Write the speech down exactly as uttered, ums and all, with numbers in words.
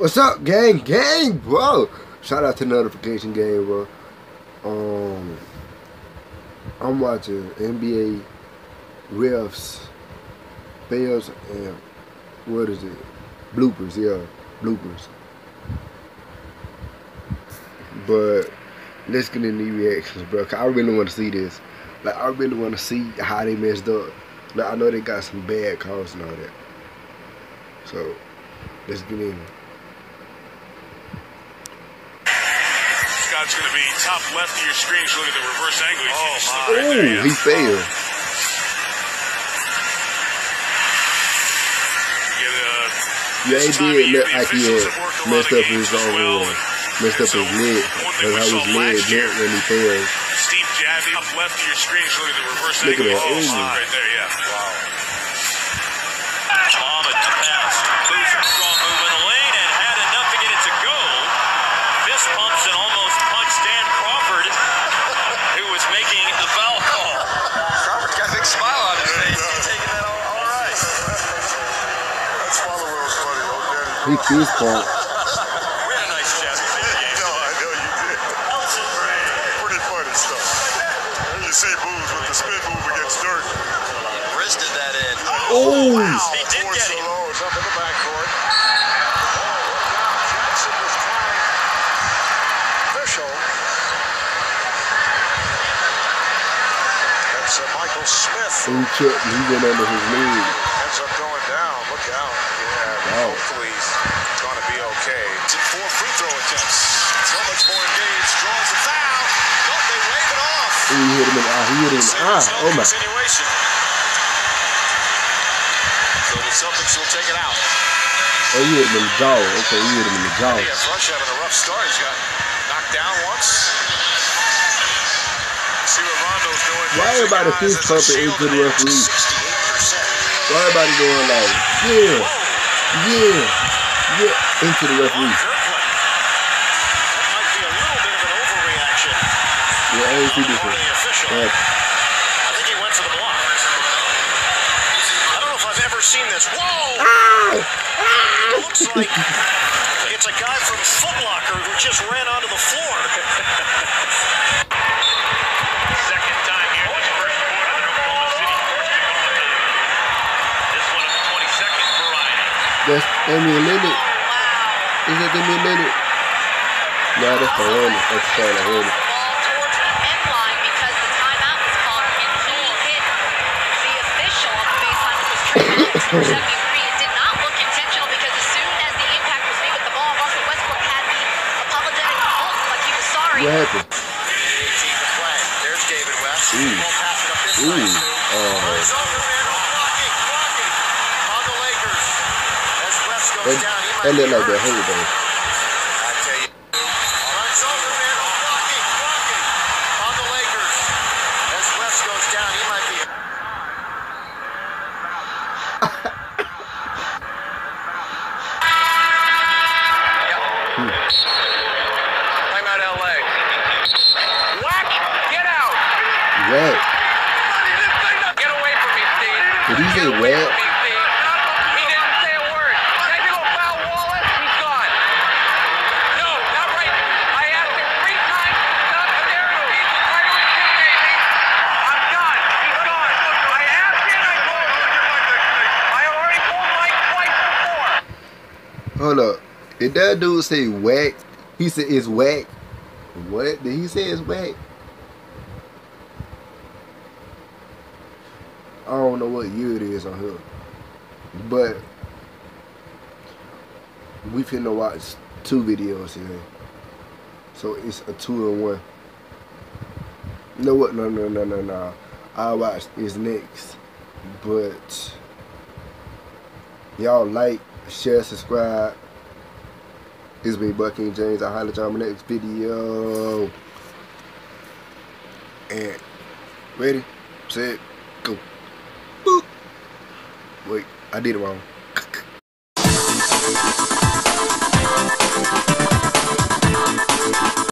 What's up, gang? Gang, bro. Shout out to Notification Gang, bro. Um, I'm watching N B A refs, fails, and what is it? Bloopers, yeah, bloopers. But let's get into the reactions, bro. Cause I really want to see this. Like, I really want to see how they messed up. Like, I know they got some bad calls and all that. So, let's get in. Scott's going to be top left of your screen. Look at the reverse angle. Oh, my. Right there, yeah. He failed. Get, uh, yeah, he did look like he had messed up his own, well, messed up his leg. That's how his leg went when he failed. Steep jab up left of your screen. Look at the reverse look angle. At that. Oh, my. Right there, yeah. Wow. Bomb at the pass. Losing strong move in the lane and had enough to get it to go. Fist pumps and almost punched Dan Crawford, who was making the foul call. Crawford got a big smile on his face. He's taking that all, all right. That's follow was funny, okay? He fist pumped. We had a nice chat before the game. No, I know you did. Pretty funny stuff. And you see Booz with the spin move against Dirk. Wristed that in. Oh! Wow. He did get him. It's up in the backcourt. Jackson was trying official. That's uh, Michael Smith. He took, he went under his leg. Ends up going down. Look out. Yeah, wow. Hopefully he's going to be okay. It's in four free throw attempts. So much more engaged. Draws the foul. No, they wave it off. He hit him in the eye. He hit him in the eye. Oh, my. Continuation. So the Celtics will take it out. Oh, he hit him in the jaw. Okay, he hit him in the jaw. Yeah, Rush having a rough start. He's got knocked down once. See what Rondo's doing. Why everybody fist pumping into the referee? Why everybody going like, yeah, yeah, yeah, into the referee? That might be a little bit of an overreaction. Yeah, I ain't see this one. I think he went for the block. I don't know if I've ever seen this. Whoa! It looks like it's a guy from Foot Locker who just ran onto the floor. Second time here in this first quarter that Oklahoma City forced to go with it. This one of the twenty-second variety. That's Damian Lillard. Is that Damian Lillard? No, that's the Hornet. That's Charlotte Hornet. Ball towards the end line because the timeout was called and he hit the official on the baseline, which was Trey Maddox, number seventy-three. It did not look intentional because as soon as the impact was made with the ball, Russell Westbrook had the apologetic look like he was sorry. What happened? eighteen to play. There's David West. Ooh. Ball passing up this Ooh. side. Oh. Zuckerman blocking, blocking on the Lakers. As West goes That, down, he might that be looked like hurt. that hole though. I tell you. On Zuckerman blocking, blocking on the Lakers. As West goes down, he might be hurt. Timeout L A. Whack! Get out! Whack. Get away from me, Steve. Did he say Get away whack? from me, Steve. He didn't say a word. Can you go foul Wallace? He's gone. No, not right. I asked him three times to stop the narrative feed to try to intimidate me. I'm done. He's gone. I asked him. I told him. I already told Mike twice before. Hold up. Did that dude say whack? He said it's whack. What? Did he say it's whack? I don't know what year it is on here. But we finna watch two videos here. So it's a two and one. You know what? No, no, no, no, no. I'll watch this next. But y'all like, share, subscribe. It's me, Bucky James. I'll holler at y'all in my next video. And ready, set, go. Boop. Wait, I did it wrong.